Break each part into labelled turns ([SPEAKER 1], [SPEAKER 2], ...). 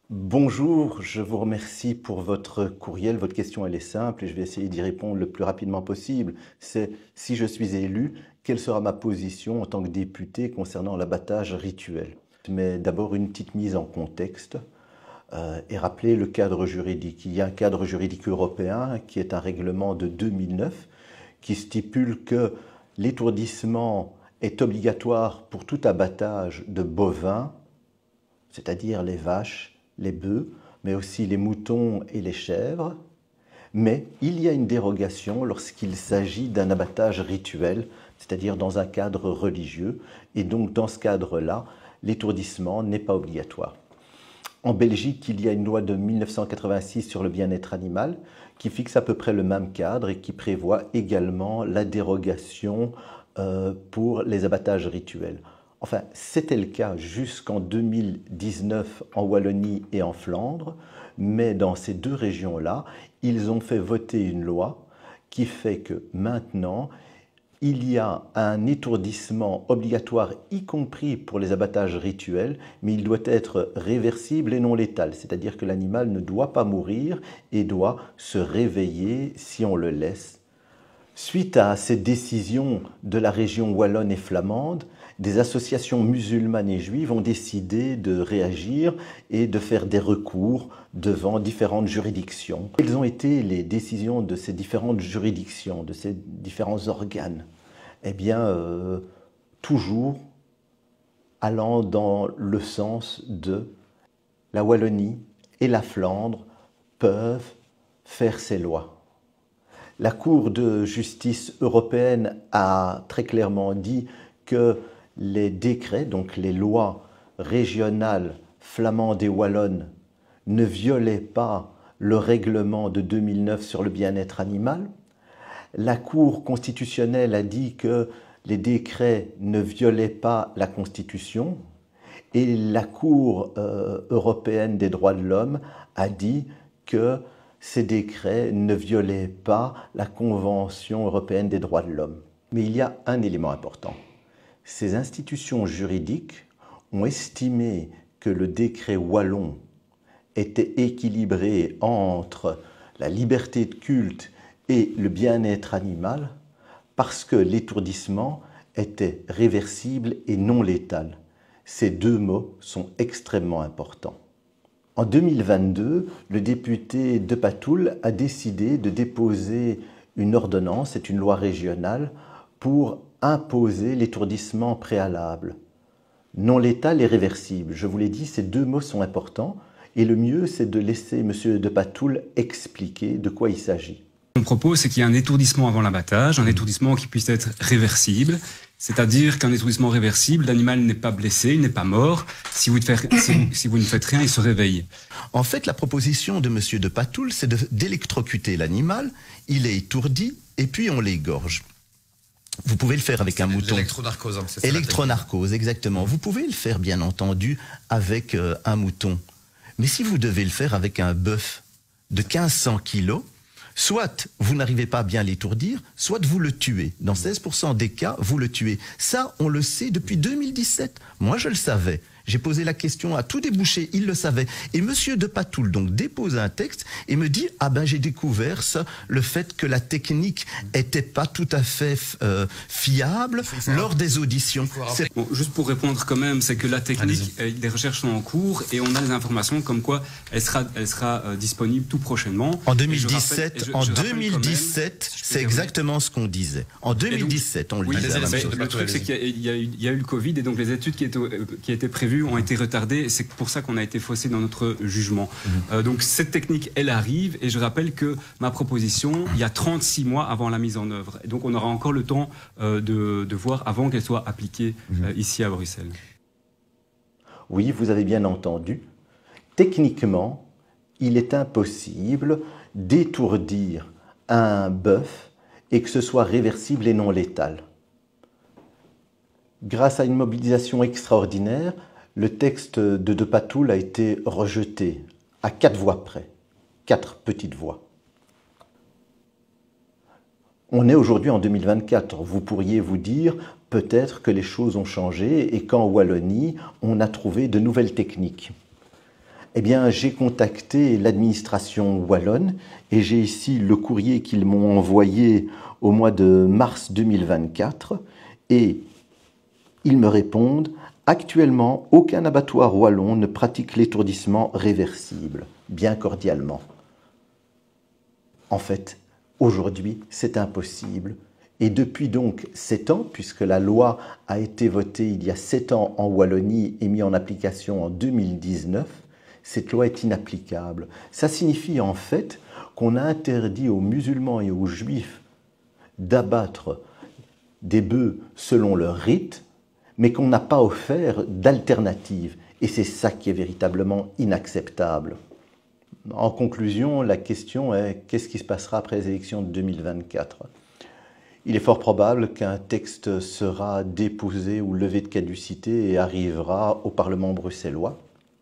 [SPEAKER 1] Bonjour, je vous remercie pour votre courriel. Votre question, elle est simple et je vais essayer d'y répondre le plus rapidement possible. C'est si je suis élu, quelle sera ma position en tant que député concernant l'abattage rituel? Mais d'abord une petite mise en contexte et rappeler le cadre juridique. Il y a un cadre juridique européen qui est un règlement de 2009 qui stipule que l'étourdissement est obligatoire pour tout abattage de bovins, c'est-à-dire les vaches, les bœufs, mais aussi les moutons et les chèvres. Mais il y a une dérogation lorsqu'il s'agit d'un abattage rituel, c'est-à-dire dans un cadre religieux. Et donc dans ce cadre-là, l'étourdissement n'est pas obligatoire. En Belgique, il y a une loi de 1986 sur le bien-être animal qui fixe à peu près le même cadre et qui prévoit également la dérogation pour les abattages rituels. Enfin, c'était le cas jusqu'en 2019 en Wallonie et en Flandre, mais dans ces deux régions-là, ils ont fait voter une loi qui fait que maintenant, il y a un étourdissement obligatoire, y compris pour les abattages rituels, mais il doit être réversible et non létal, c'est-à-dire que l'animal ne doit pas mourir et doit se réveiller si on le laisse. Suite à ces décisions de la région wallonne et flamande, des associations musulmanes et juives ont décidé de réagir et de faire des recours devant différentes juridictions. Quelles ont été les décisions de ces différentes juridictions, de ces différents organes? Eh bien, toujours allant dans le sens de la Wallonie et la Flandre peuvent faire ces lois. La Cour de justice européenne a très clairement dit que les décrets, donc les lois régionales flamandes et wallonnes, ne violaient pas le règlement de 2009 sur le bien-être animal. La Cour constitutionnelle a dit que les décrets ne violaient pas la Constitution. Et la Cour européenne des droits de l'homme a dit que ces décrets ne violaient pas la Convention européenne des droits de l'homme. Mais il y a un élément important. Ces institutions juridiques ont estimé que le décret wallon était équilibré entre la liberté de culte et le bien-être animal parce que l'étourdissement était réversible et non létal. Ces deux mots sont extrêmement importants. En 2022, le député de Patoul a décidé de déposer une ordonnance, c'est une loi régionale, pour imposer l'étourdissement préalable. Non létal et réversible. Je vous l'ai dit, ces deux mots sont importants et le mieux, c'est de laisser M. de Patoul expliquer de quoi il s'agit.
[SPEAKER 2] Mon propos, c'est qu'il y a un étourdissement avant l'abattage, un étourdissement qui puisse être réversible, c'est-à-dire qu'un étourdissement réversible, l'animal n'est pas blessé, il n'est pas mort. Si vous ne faites rien, il se réveille.
[SPEAKER 3] En fait, la proposition de M. de Patoul, c'est d'électrocuter l'animal, il est étourdi, et puis on l'égorge. Vous pouvez le faire avec un mouton.
[SPEAKER 4] L'électronarcose, hein, c'est ça.
[SPEAKER 3] Électronarcose, exactement. Vous pouvez le faire, bien entendu, avec un mouton. Mais si vous devez le faire avec un bœuf de 1500 kilos, soit vous n'arrivez pas à bien l'étourdir, soit vous le tuez. Dans 16% des cas, vous le tuez. Ça, on le sait depuis 2017. Moi, je le savais. J'ai posé la question à tous des bouchers, ils le savaient. Et Monsieur de Patoul donc dépose un texte et me dit « Ah ben j'ai découvert ça, le fait que la technique était pas tout à fait fiable lors des auditions. »
[SPEAKER 2] Bon, juste pour répondre quand même, c'est que la technique, les recherches sont en cours et on a des informations comme quoi elle sera disponible tout prochainement.
[SPEAKER 3] En 2017, c'est exactement ce qu'on disait. En 2017, on le disait.
[SPEAKER 2] Le truc, c'est qu'il y a eu le Covid et donc les études qui étaient prévues ont été retardées. C'est pour ça qu'on a été faussé dans notre jugement. Donc cette technique, elle arrive et je rappelle que ma proposition, il y a 36 mois avant la mise en œuvre. Et donc on aura encore le temps de voir avant qu'elle soit appliquée ici à Bruxelles.
[SPEAKER 1] Oui, vous avez bien entendu. Techniquement, il est impossible d'étourdir un bœuf et que ce soit réversible et non létal. Grâce à une mobilisation extraordinaire, le texte de Patoul a été rejeté à 4 voix près, 4 petites voix. On est aujourd'hui en 2024. Vous pourriez vous dire peut-être que les choses ont changé et qu'en Wallonie, on a trouvé de nouvelles techniques. Eh bien, j'ai contacté l'administration wallonne et j'ai ici le courrier qu'ils m'ont envoyé au mois de mars 2024 et ils me répondent « Actuellement, aucun abattoir wallon ne pratique l'étourdissement réversible, bien cordialement. » En fait, aujourd'hui, c'est impossible. Et depuis donc 7 ans, puisque la loi a été votée il y a 7 ans en Wallonie et mise en application en 2019, cette loi est inapplicable. Ça signifie en fait qu'on a interdit aux musulmans et aux juifs d'abattre des bœufs selon leur rite, mais qu'on n'a pas offert d'alternative. Et c'est ça qui est véritablement inacceptable. En conclusion, la question est qu'est-ce qui se passera après les élections de 2024 ? Il est fort probable qu'un texte sera déposé ou levé de caducité et arrivera au Parlement bruxellois,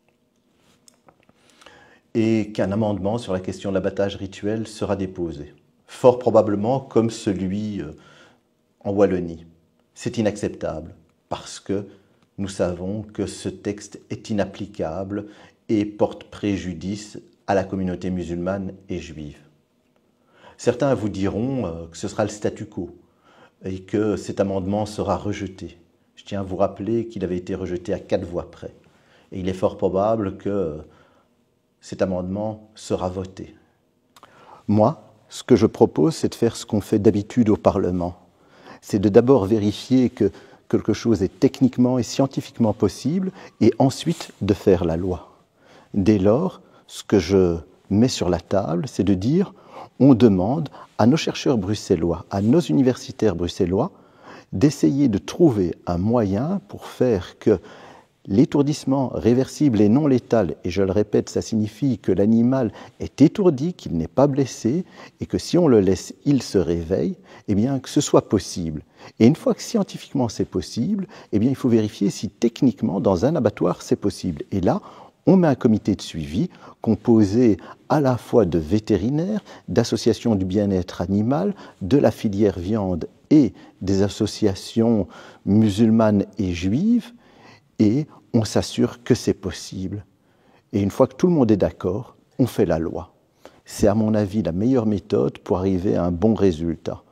[SPEAKER 1] et qu'un amendement sur la question de l'abattage rituel sera déposé, fort probablement comme celui en Wallonie. C'est inacceptable parce que nous savons que ce texte est inapplicable et porte préjudice à la communauté musulmane et juive. Certains vous diront que ce sera le statu quo et que cet amendement sera rejeté. Je tiens à vous rappeler qu'il avait été rejeté à 4 voix près. Et il est fort probable que cet amendement sera voté. Moi, ce que je propose, c'est de faire ce qu'on fait d'habitude au Parlement. C'est de d'abord vérifier que quelque chose est techniquement et scientifiquement possible et ensuite de faire la loi. Dès lors, ce que je mets sur la table, c'est de dire on demande à nos chercheurs bruxellois, à nos universitaires bruxellois, d'essayer de trouver un moyen pour faire que l'étourdissement réversible et non létal, et je le répète, ça signifie que l'animal est étourdi, qu'il n'est pas blessé, et que si on le laisse, il se réveille, eh bien que ce soit possible. Et une fois que scientifiquement c'est possible, eh bien il faut vérifier si techniquement dans un abattoir c'est possible. Et là, on met un comité de suivi composé à la fois de vétérinaires, d'associations du bien-être animal, de la filière viande et des associations musulmanes et juives, et on s'assure que c'est possible. Et une fois que tout le monde est d'accord, on fait la loi. C'est à mon avis la meilleure méthode pour arriver à un bon résultat.